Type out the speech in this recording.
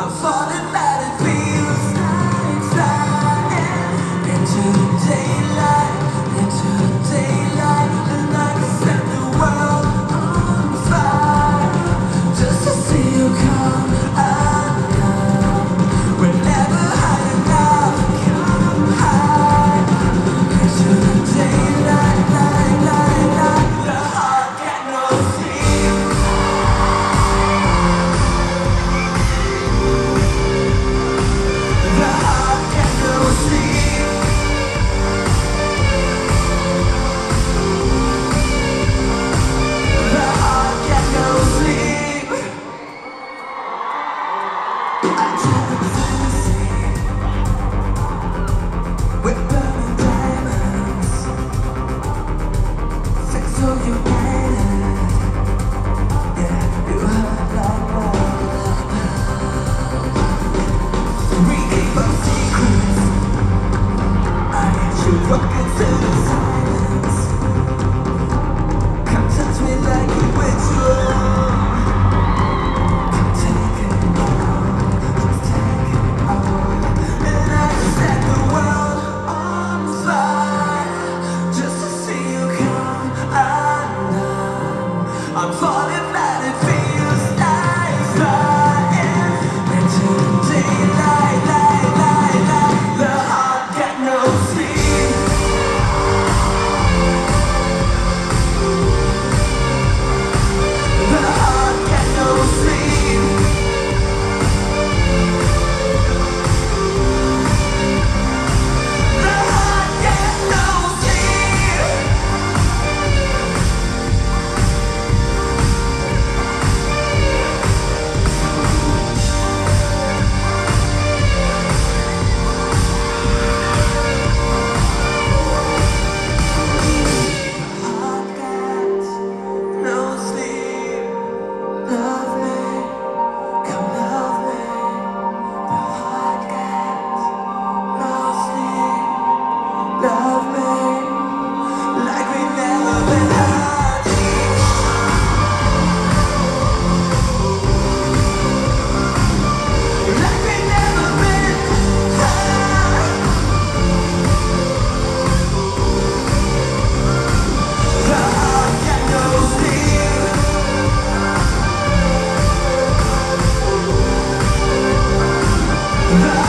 I'm falling that it feels flying into the daylight, and I can set the world on fire just to see you come undone. We're never high enough, come high into the daylight, the heart got no sleep. The heart got no sleep. The heart got no sleep. I drive a fantasy with burning diamonds. Sex so you wanted, yeah, you hurt like love. We keep our secrets. I need you walk into the silence. Come touch me like you went through. Come take it all, just take it all. And I set the world on fire just to see you come undone. I'm falling that it feels like flying into the daylight, the heart got no sleep. The heart got no sleep. The heart got no sleep. Heart got no sleep. Love me, come love me. The heart got no sleep. Love me like we never been hurt. Like we never been hurt. The heart got no sleep. The